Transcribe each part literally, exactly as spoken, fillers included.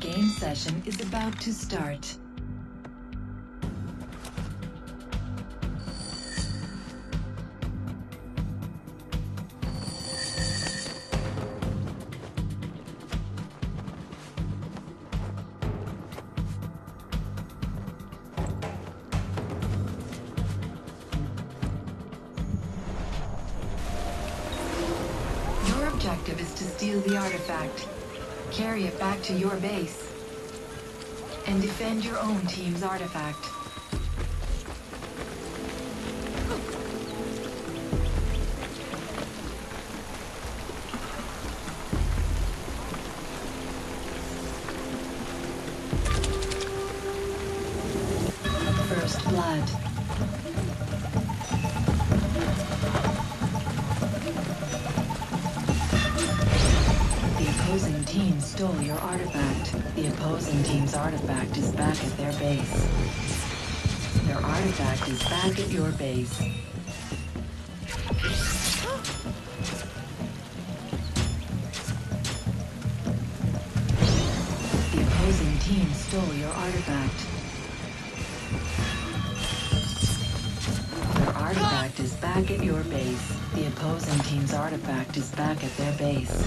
game session is about to start. Your objective is to steal the artifact, carry it back to your base, and defend your own team's artifact. First blood. The opposing team stole your artifact. The opposing team's artifact is back at their base. Their artifact is back at your base. The opposing team stole your artifact. Their artifact is back at your base. The opposing team's artifact is back at their base.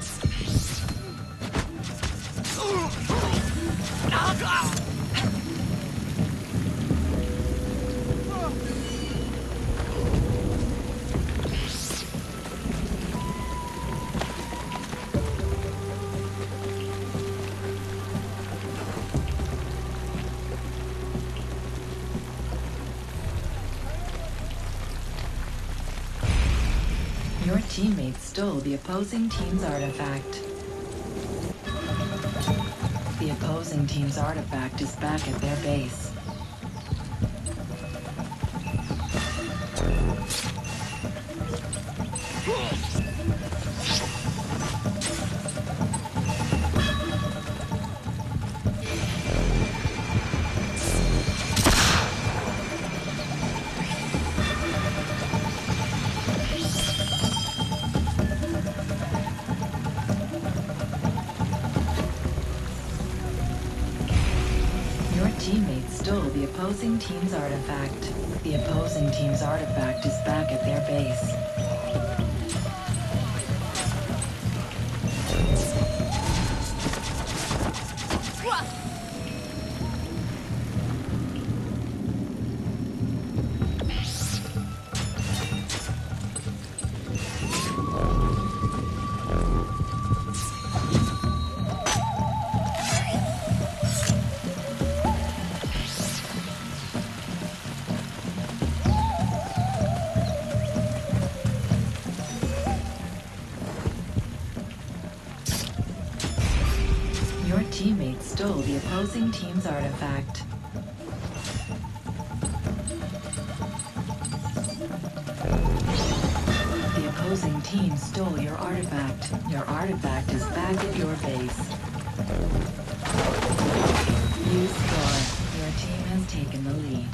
Your teammates stole the opposing team's artifact. The opposing team's artifact is back at their base. Teammates stole the opposing team's artifact. The opposing team's artifact is back at their base. Your teammates stole the opposing team's artifact. The opposing team stole your artifact. Your artifact is back at your base. You score. Your team has taken the lead.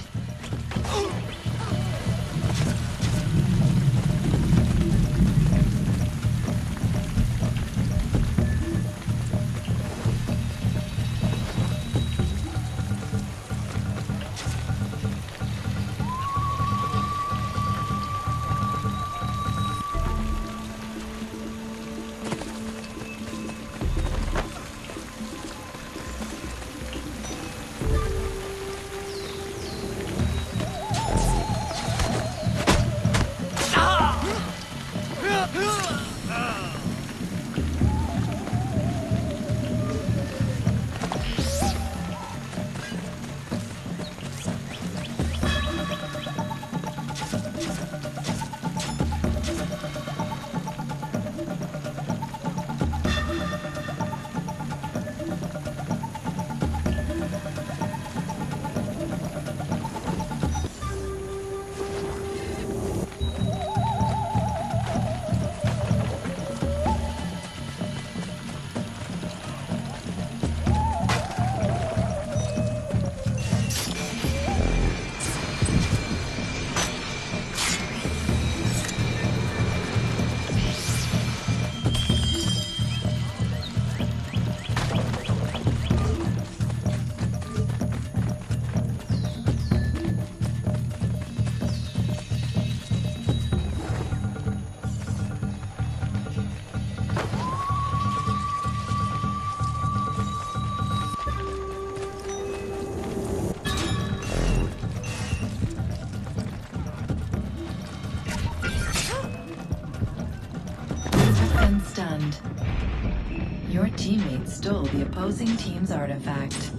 stole the opposing team's artifact.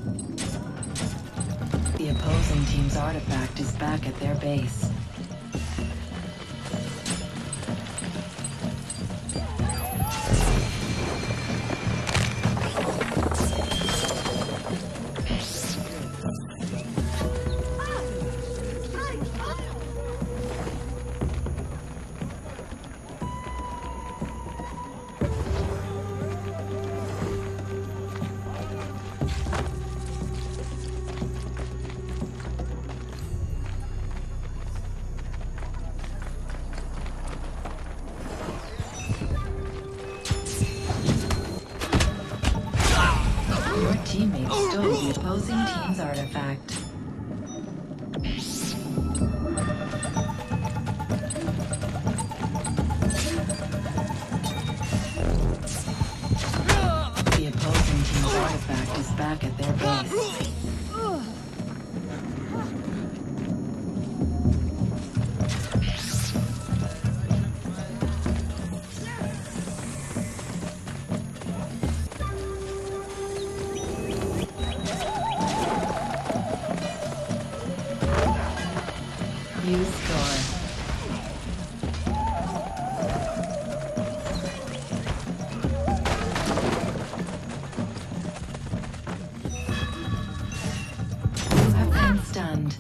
The opposing team's artifact is back at their base. Teammates stole the opposing team's artifact. The opposing team's artifact is back at their base. You score. You have been stunned.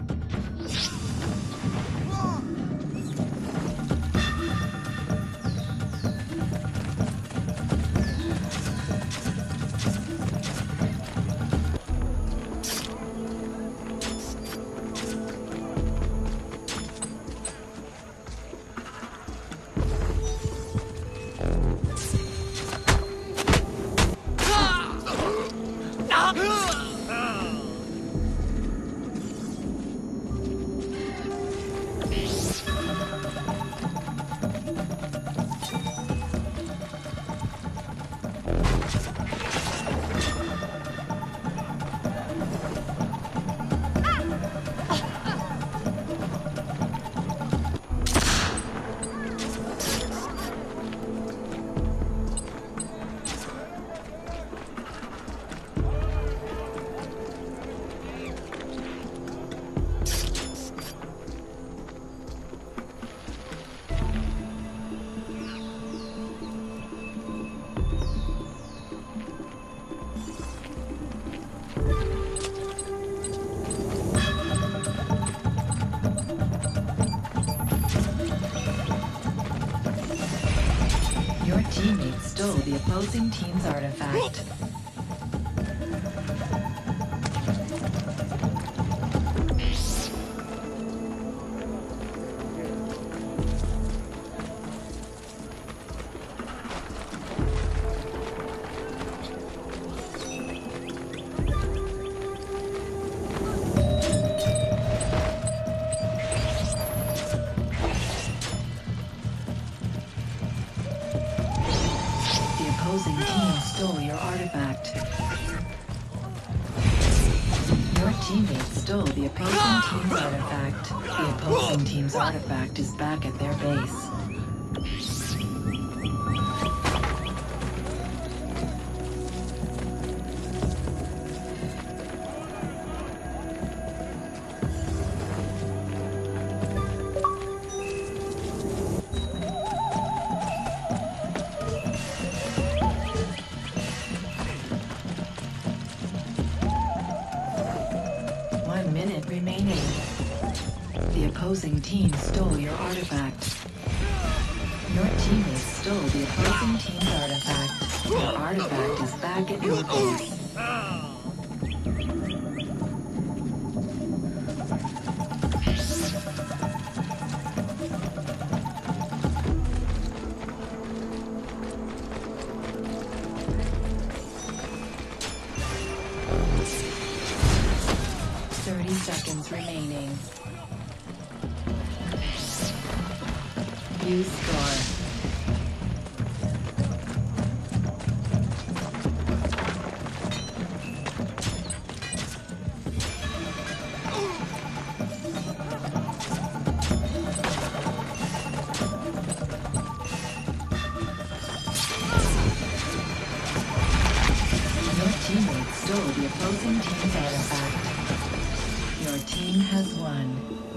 Your teammates stole the opposing team's artifact. Opposing team stole your artifact. Your teammates stole the opposing team's artifact. The opposing team's artifact is back at their base. One minute remaining. The opposing team stole your artifact. Your teammates stole the opposing team's artifact. Your artifact is back at your base. thirty seconds remaining. You score. opposing team's artifact. Your team has won.